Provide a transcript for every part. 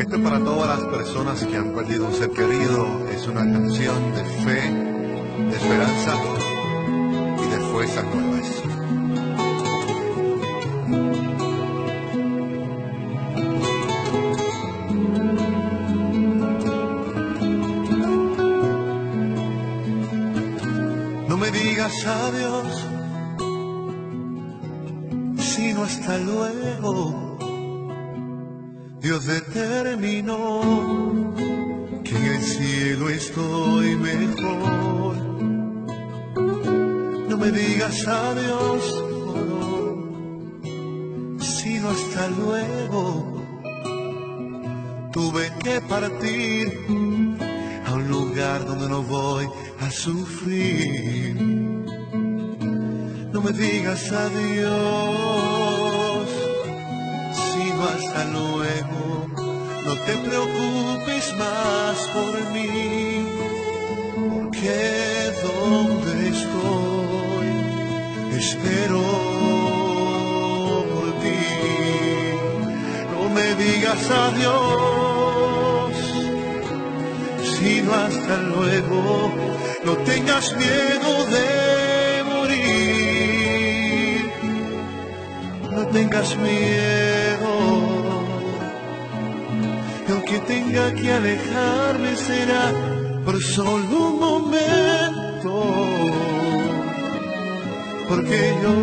Esto es para todas las personas que han perdido un ser querido. Es una canción de fe, de esperanza y de fuerzas nuevas. No me digas adiós, sino hasta luego. Dios determinó que en el cielo estoy mejor. No me digas adiós, oh, sino hasta luego. Tuve que partir a un lugar donde no voy a sufrir. No me digas adiós, sino hasta luego. No te preocupes más por mí, porque donde estoy espero por ti. No me digas adiós, sino hasta luego. No tengas miedo de morir, no tengas miedo. Y aunque tenga que alejarme será por solo un momento, porque yo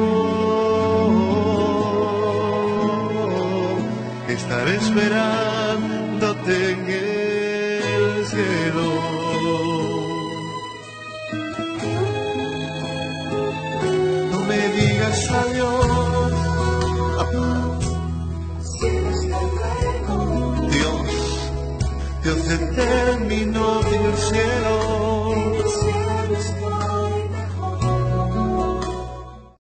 estaré esperándote en el cielo. No me digas adiós, Dios determinó en el cielo